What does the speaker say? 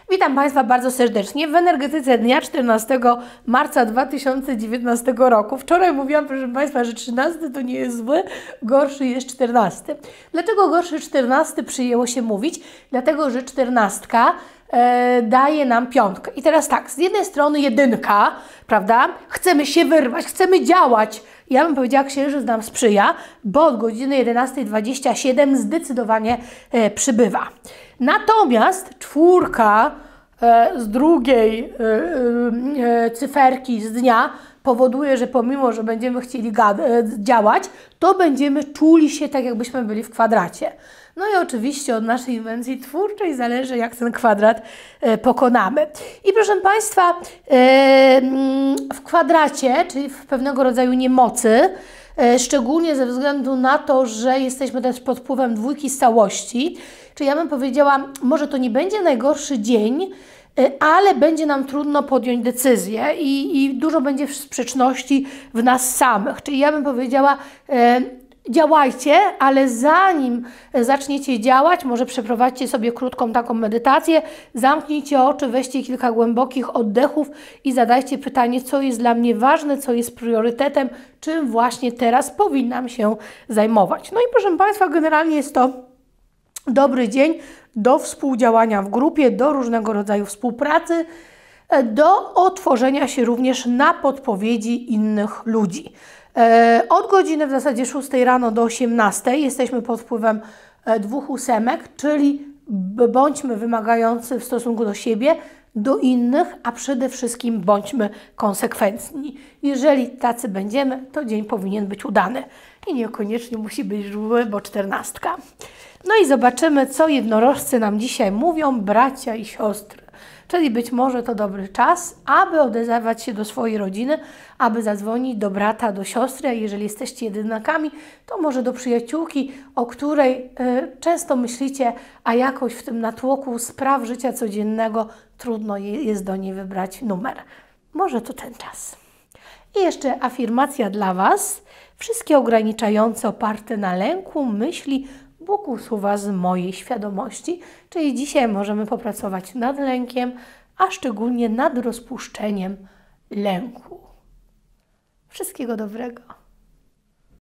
Witam Państwa bardzo serdecznie w energetyce dnia 14 marca 2019 roku. Wczoraj mówiłam, proszę Państwa, że 13 to nie jest zły, gorszy jest 14. Dlaczego gorszy 14 przyjęło się mówić? Dlatego, że 14 daje nam piątkę. I teraz tak, z jednej strony jedynka, prawda? Chcemy się wyrwać, chcemy działać. Ja bym powiedziała, księżyc nam sprzyja, bo od godziny 11:27 zdecydowanie przybywa. Natomiast czwórka z drugiej cyferki z dnia powoduje, że pomimo, że będziemy chcieli działać, to będziemy czuli się tak, jakbyśmy byli w kwadracie. No i oczywiście od naszej inwencji twórczej zależy, jak ten kwadrat pokonamy. I proszę Państwa, w kwadracie, czyli w pewnego rodzaju niemocy, szczególnie ze względu na to, że jesteśmy też pod wpływem dwójki z całości, czyli ja bym powiedziała, może to nie będzie najgorszy dzień, ale będzie nam trudno podjąć decyzję i dużo będzie sprzeczności w nas samych. Czyli ja bym powiedziała, działajcie, ale zanim zaczniecie działać, może przeprowadźcie sobie krótką taką medytację, zamknijcie oczy, weźcie kilka głębokich oddechów i zadajcie pytanie, co jest dla mnie ważne, co jest priorytetem, czym właśnie teraz powinnam się zajmować. No i proszę Państwa, generalnie jest to dobry dzień do współdziałania w grupie, do różnego rodzaju współpracy, do otworzenia się również na podpowiedzi innych ludzi. Od godziny w zasadzie 6 rano do 18 jesteśmy pod wpływem dwóch ósemek, czyli bądźmy wymagający w stosunku do siebie, do innych, a przede wszystkim bądźmy konsekwentni. Jeżeli tacy będziemy, to dzień powinien być udany. I niekoniecznie musi być zły, bo 14. No i zobaczymy, co jednorożcy nam dzisiaj mówią, bracia i siostry. Czyli być może to dobry czas, aby odezwać się do swojej rodziny, aby zadzwonić do brata, do siostry, a jeżeli jesteście jedynakami, to może do przyjaciółki, o której często myślicie, a jakoś w tym natłoku spraw życia codziennego trudno jest do niej wybrać numer. Może to ten czas. I jeszcze afirmacja dla Was. Wszystkie ograniczające oparte na lęku myśli Bóg usuwa z mojej świadomości, czyli dzisiaj możemy popracować nad lękiem, a szczególnie nad rozpuszczeniem lęku. Wszystkiego dobrego.